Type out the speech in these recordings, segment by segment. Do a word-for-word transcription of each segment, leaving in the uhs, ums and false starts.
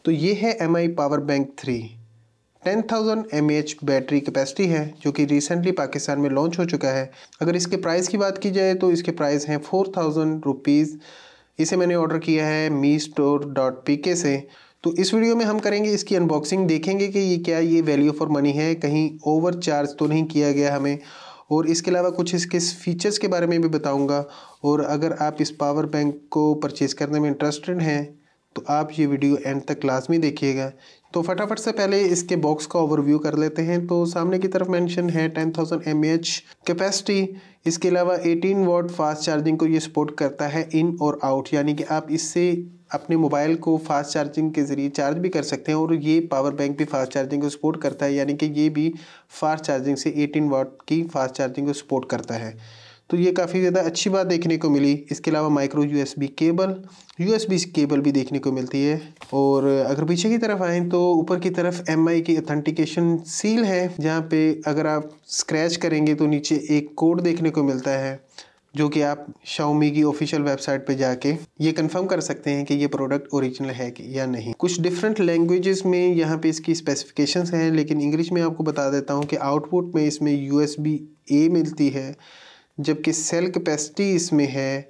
तो ये है M I power bank three. Ten thousand M A H battery capacity है जो कि रिसेंटली पाकिस्तान में लॉन्च हो चुका है। अगर इसके प्राइस की बात की जाए तो इसके प्राइस हैं फोर थाउजेंड रुपीज़। इसे मैंने ऑर्डर किया है मी स्टोर डॉट पी के से। तो इस वीडियो में हम करेंगे इसकी अनबॉक्सिंग, देखेंगे कि ये क्या ये वैल्यू फॉर मनी है, कहीं ओवर चार्ज तो नहीं किया गया हमें, और इसके अलावा कुछ इसके फीचर्स के बारे में भी बताऊंगा। और अगर आप इस पावर बैंक को परचेज़ करने में इंटरेस्टेड हैं तो आप ये वीडियो एंड तक लाजमी देखिएगा। तो फटाफट से पहले इसके बॉक्स का ओवरव्यू कर लेते हैं। तो सामने की तरफ मेंशन है ten thousand M A H capacity. इसके अलावा एटीन वॉट फास्ट चार्जिंग को ये सपोर्ट करता है इन और आउट, यानी कि आप इससे अपने मोबाइल को फास्ट चार्जिंग के ज़रिए चार्ज भी कर सकते हैं। और ये पावर बैंक भी फास्ट चार्जिंग को सपोर्ट करता है, यानी कि ये भी फास्ट चार्जिंग से एटीन वाट की फास्ट चार्जिंग को सपोर्ट करता है। तो ये काफ़ी ज़्यादा अच्छी बात देखने को मिली। इसके अलावा micro USB cable USB cable भी देखने को मिलती है। और अगर पीछे की तरफ आएँ तो ऊपर की तरफ एम आई की ऑथेंटिकेशन सील है, जहाँ पे अगर आप स्क्रैच करेंगे तो नीचे एक कोड देखने को मिलता है, जो कि आप Xiaomi की ऑफिशियल वेबसाइट पे जाके ये कंफर्म कर सकते हैं कि ये प्रोडक्ट ओरिजिनल है कि या नहीं। कुछ डिफरेंट लैंग्वेजेस में यहाँ पे इसकी स्पेसिफिकेशंस हैं, लेकिन इंग्लिश में आपको बता देता हूँ कि आउटपुट में इसमें यूएसबी ए मिलती है, जबकि सेल कैपेसिटी इसमें है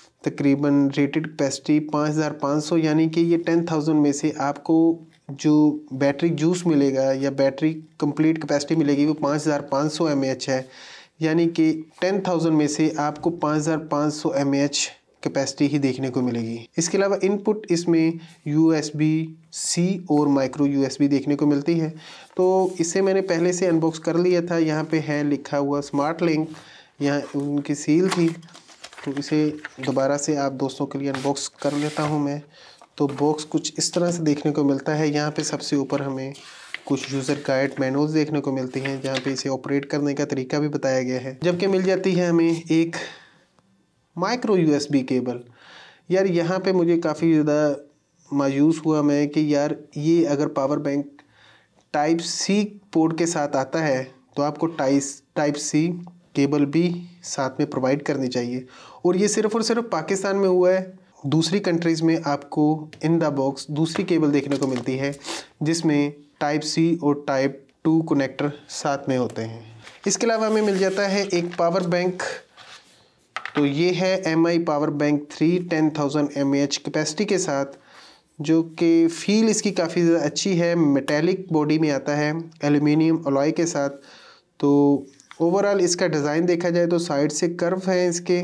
तकरीबन रेटेड कैपेसिटी पाँच हज़ार पाँच सौ, यानी कि ये टेन थाउजेंड में से आपको जो बैटरी जूस मिलेगा या बैटरी कंप्लीट कैपेसिटी मिलेगी वो पाँच हज़ार पाँच सौ एम ए एच है, यानी कि टेन थाउजेंड में से आपको पाँच हज़ार पाँच सौ एम ए एच कैपेसिटी ही देखने को मिलेगी। इसके अलावा इनपुट इसमें यूएसबी सी और माइक्रो यूएसबी देखने को मिलती है। तो इसे मैंने पहले से अनबॉक्स कर लिया था। यहाँ पे है लिखा हुआ स्मार्ट लिंक, यहाँ उनकी सील थी, तो इसे दोबारा से आप दोस्तों के लिए अनबॉक्स कर लेता हूँ मैं। तो बॉक्स कुछ इस तरह से देखने को मिलता है। यहाँ पे सबसे ऊपर हमें कुछ यूज़र गाइड मैनुअल्स देखने को मिलती हैं, जहाँ पे इसे ऑपरेट करने का तरीका भी बताया गया है। जबकि मिल जाती है हमें एक माइक्रो यूएसबी केबल। यार यहाँ पे मुझे काफ़ी ज़्यादा मायूस हुआ मैं कि यार ये अगर power bank type C port के साथ आता है तो आपको टाइस टाइप सी केबल भी साथ में प्रोवाइड करनी चाहिए। और ये सिर्फ़ और सिर्फ पाकिस्तान में हुआ है। दूसरी कंट्रीज़ में आपको इन द बॉक्स दूसरी केबल देखने को मिलती है जिसमें टाइप सी और टाइप टू कनेक्टर साथ में होते हैं। इसके अलावा हमें मिल जाता है एक पावर बैंक। तो ये है M I power bank three ten thousand M A H capacity के साथ, जो कि फील इसकी काफ़ी ज़्यादा अच्छी है। मेटेलिक बॉडी में आता है एल्युमिनियम अलॉय के साथ। तो ओवरऑल इसका डिज़ाइन देखा जाए तो साइड से कर्व है इसके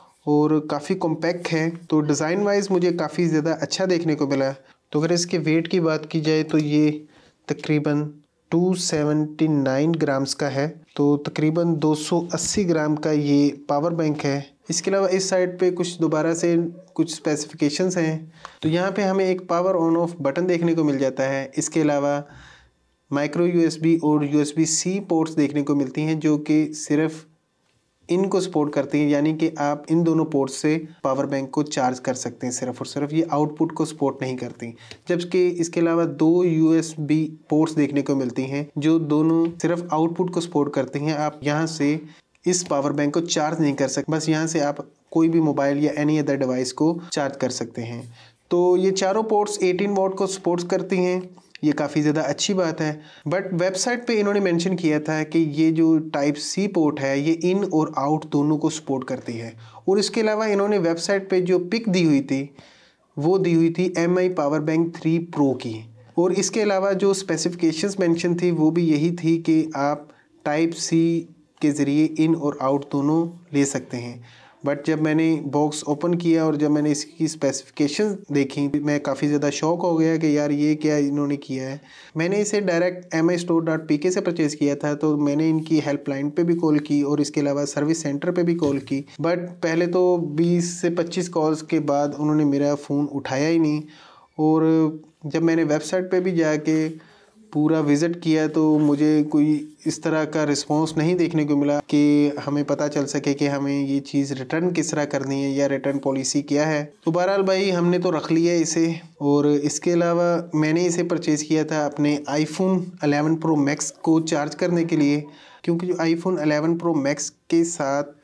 और काफ़ी कॉम्पैक्ट है। तो डिज़ाइन वाइज मुझे काफ़ी ज़्यादा अच्छा देखने को मिला। तो अगर इसके वेट की बात की जाए तो ये तकरीबन दो सौ उन्यासी ग्राम्स का है। तो तकरीबन दो सौ अस्सी ग्राम का ये पावर बैंक है। इसके अलावा इस साइड पे कुछ दोबारा से कुछ स्पेसिफिकेशंस हैं। तो यहाँ पे हमें एक पावर ऑन ऑफ बटन देखने को मिल जाता है। इसके अलावा माइक्रो यूएसबी और यूएसबी सी पोर्ट्स देखने को मिलती हैं, जो कि सिर्फ इनको सपोर्ट करती हैं, यानी कि आप इन दोनों पोर्ट्स से पावर बैंक को चार्ज कर सकते हैं सिर्फ और सिर्फ। ये आउटपुट को सपोर्ट नहीं करती। जबकि इसके अलावा दो यूएसबी पोर्ट्स देखने को मिलती हैं जो दोनों सिर्फ आउटपुट को सपोर्ट करती हैं। आप यहाँ से इस पावर बैंक को चार्ज नहीं कर सकते, बस यहाँ से आप कोई भी मोबाइल या एनी अदर डिवाइस को चार्ज कर सकते हैं। तो ये चारों पोर्ट्स एटीन वॉट को सपोर्ट करती हैं, ये काफ़ी ज़्यादा अच्छी बात है। बट वेबसाइट पे इन्होंने मेंशन किया था कि ये जो टाइप सी पोर्ट है ये इन और आउट दोनों को सपोर्ट करती है। और इसके अलावा इन्होंने वेबसाइट पे जो पिक दी हुई थी वो दी हुई थी M I power bank three pro की। और इसके अलावा जो स्पेसिफिकेशंस मेंशन थी वो भी यही थी कि आप टाइप सी के ज़रिए इन और आउट दोनों ले सकते हैं। बट जब मैंने बॉक्स ओपन किया और जब मैंने इसकी स्पेसिफिकेशन देखी, मैं काफ़ी ज़्यादा शॉक हो गया कि यार ये क्या इन्होंने किया है। मैंने इसे direct M I store dot P K से परचेज़ किया था। तो मैंने इनकी हेल्पलाइन पे भी कॉल की और इसके अलावा सर्विस सेंटर पे भी कॉल की। बट पहले तो बीस से पच्चीस कॉल्स के बाद उन्होंने मेरा फ़ोन उठाया ही नहीं। और जब मैंने वेबसाइट पे भी जाके पूरा विज़िट किया तो मुझे कोई इस तरह का रिस्पांस नहीं देखने को मिला कि हमें पता चल सके कि हमें ये चीज़ रिटर्न किस तरह करनी है या रिटर्न पॉलिसी क्या है। तो बहरहाल भाई हमने तो रख लिया इसे। और इसके अलावा मैंने इसे परचेज़ किया था अपने आईफोन इलेवन प्रो मैक्स को चार्ज करने के लिए, क्योंकि जो आईफोन इलेवन प्रो मैक्स के साथ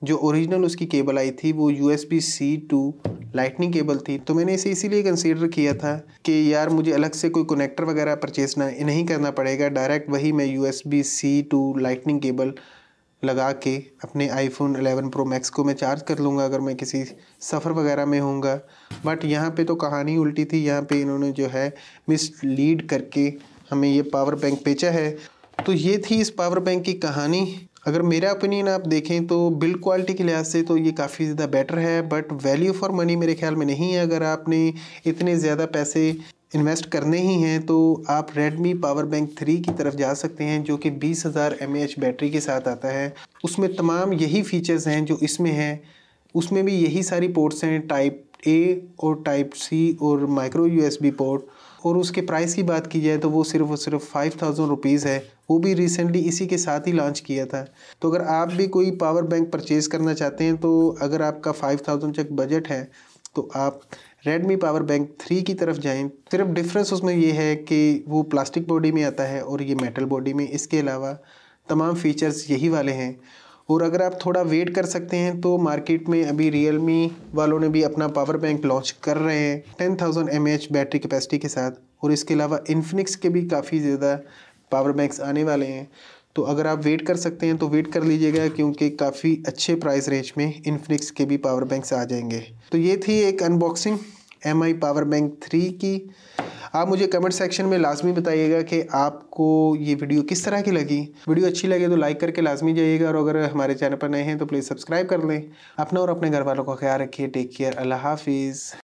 जो ओरिजिनल उसकी केबल आई थी वो U S B C to lightning cable थी। तो मैंने इसे इसीलिए कंसीडर किया था कि यार मुझे अलग से कोई कनेक्टर वगैरह परचेज ना नहीं करना पड़ेगा, डायरेक्ट वही मैं U S B C to lightning cable लगा के अपने आईफोन इलेवन प्रो मैक्स को मैं चार्ज कर लूँगा अगर मैं किसी सफ़र वगैरह में होऊंगा। बट यहाँ पे तो कहानी उल्टी थी, यहाँ पे इन्होंने जो है मिसलीड करके हमें ये पावर बैंक बेचा है। तो ये थी इस पावर बैंक की कहानी। अगर मेरा ओपिनियन आप देखें तो बिल्ड क्वालिटी के लिहाज से तो ये काफ़ी ज़्यादा बेटर है, बट वैल्यू फॉर मनी मेरे ख्याल में नहीं है। अगर आपने इतने ज़्यादा पैसे इन्वेस्ट करने ही हैं तो आप Redmi पावर बैंक थ्री की तरफ जा सकते हैं, जो कि बीस हज़ार एम ए एच बैटरी के साथ आता है। उसमें तमाम यही फीचर्स हैं जो इसमें हैं, उसमें भी यही सारी पोर्ट्स हैं, टाइप ए और टाइप सी और माइक्रो यूएसबी पोर्ट। और उसके प्राइस की बात की जाए तो वो सिर्फ और सिर्फ फाइव थाउजेंड रुपीज़ है, वो भी रिसेंटली इसी के साथ ही लॉन्च किया था। तो अगर आप भी कोई पावर बैंक परचेज़ करना चाहते हैं तो अगर आपका फाइव थाउजेंड तक बजट है तो आप Redmi पावर बैंक थ्री की तरफ जाएं। सिर्फ डिफरेंस उसमें ये है कि वो प्लास्टिक बॉडी में आता है और ये मेटल बॉडी में। इसके अलावा तमाम फीचर्स यही वाले हैं। और अगर आप थोड़ा वेट कर सकते हैं तो मार्केट में अभी Realmi वालों ने भी अपना पावर बैंक लॉन्च कर रहे हैं ten thousand M A H battery capacity के साथ। और इसके अलावा Infinix के भी काफ़ी ज़्यादा पावर बैंक्स आने वाले हैं। तो अगर आप वेट कर सकते हैं तो वेट कर लीजिएगा, क्योंकि काफ़ी अच्छे प्राइस रेंज में Infinix के भी पावर बैंक्स आ जाएंगे। तो ये थी एक unboxing M I power bank three की। आप मुझे कमेंट सेक्शन में लाजमी बताइएगा कि आपको ये वीडियो किस तरह की लगी। वीडियो अच्छी लगे तो लाइक करके लाजमी जाइएगा, और अगर हमारे चैनल पर नए हैं तो प्लीज़ सब्सक्राइब कर लें। अपना और अपने घर वालों का ख्याल रखिए। Take care. अल्लाह हाफिज़।